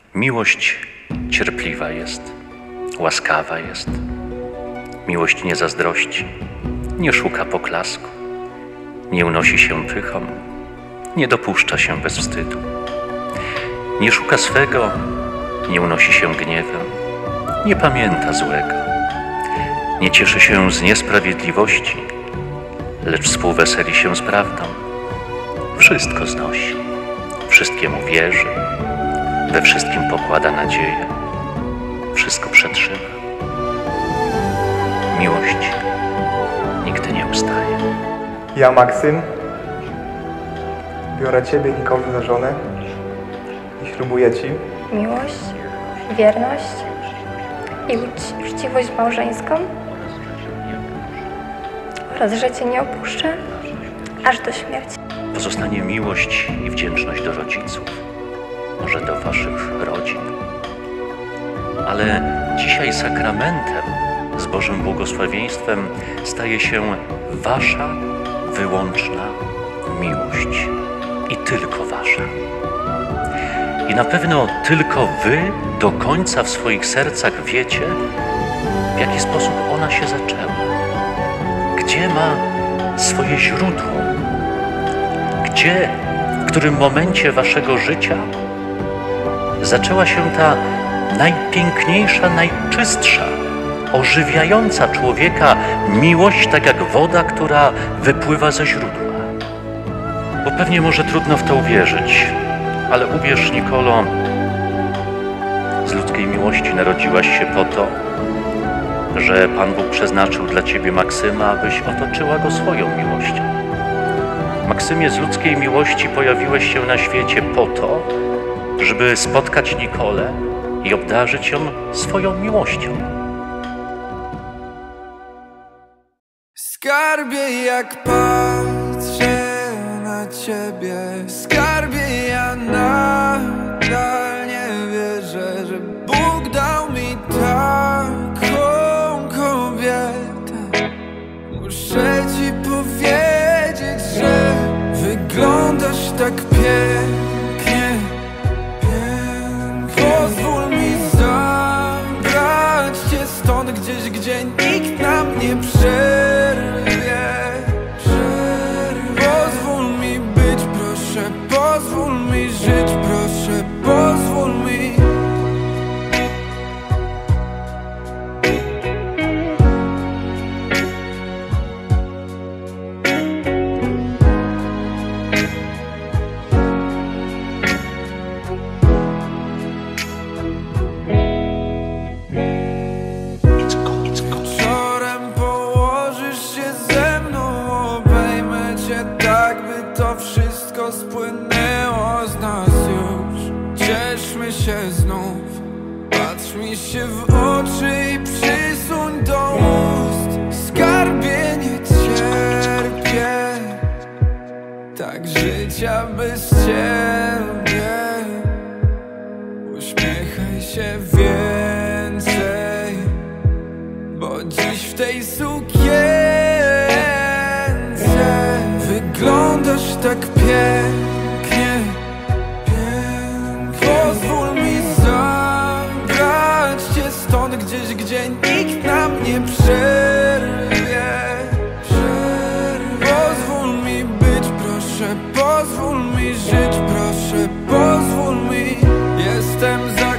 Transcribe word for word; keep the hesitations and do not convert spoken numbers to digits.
Miłość cierpliwa jest, łaskawa jest. Miłość nie zazdrości, nie szuka poklasku, nie unosi się pychą, nie dopuszcza się bez wstydu. Nie szuka swego, nie unosi się gniewem, nie pamięta złego. Nie cieszy się z niesprawiedliwości, lecz współweseli się z prawdą. Wszystko znosi, wszystkiemu wierzy, we wszystkim pokłada nadzieję, wszystko przetrzyma. Miłość nigdy nie ustaje. Ja, Maksym, biorę Ciebie, Nikolu, za żonę i ślubuję Ci miłość, wierność i ucz- uczciwość małżeńską oraz, że Cię nie opuszczę aż do śmierci. Pozostanie miłość i wdzięczność do rodziców, może do Waszych rodzin. Ale dzisiaj sakramentem, z Bożym błogosławieństwem staje się Wasza wyłączna miłość i tylko Wasza. I na pewno tylko Wy do końca w swoich sercach wiecie, w jaki sposób ona się zaczęła, gdzie ma swoje źródło, gdzie, w którym momencie Waszego życia zaczęła się ta najpiękniejsza, najczystsza, ożywiająca człowieka miłość, tak jak woda, która wypływa ze źródła. Bo pewnie może trudno w to uwierzyć, ale uwierz, Nikolo, z ludzkiej miłości narodziłaś się po to, że Pan Bóg przeznaczył dla Ciebie Maksyma, abyś otoczyła go swoją miłością. Maksymie, z ludzkiej miłości pojawiłeś się na świecie po to, żeby spotkać Nikolę i obdarzyć ją swoją miłością. Skarbie, jak patrzę na Ciebie, skarbie, ja nadal nie wierzę, że Bóg dał mi taką kobietę. Muszę Ci powiedzieć, że wyglądasz tak pięknie, pięknie. Pozwól mi zabrać Cię stąd gdzieś, gdzie nikt nam nie przerwie. Pozwól mi być, proszę, pozwól mi żyć, proszę, pozwól mi. Wieczorem położysz się ze mną, obejmę Cię tak, by to wszystko spłynęło z nas już. Cieszmy się znów, patrz mi się w oczy i przysuń do ust. Skarbie, nie cierpię tak życia bez Ciebie. Uśmiechaj się więcej, bo dziś w tej sukience wyglądasz tak pięknie, pięknie. Pozwól mi zabrać Cię stąd gdzieś, gdzie nikt nam nie przerwie. Pozwól mi być, proszę, pozwól mi żyć, proszę, pozwól mi. Jestem za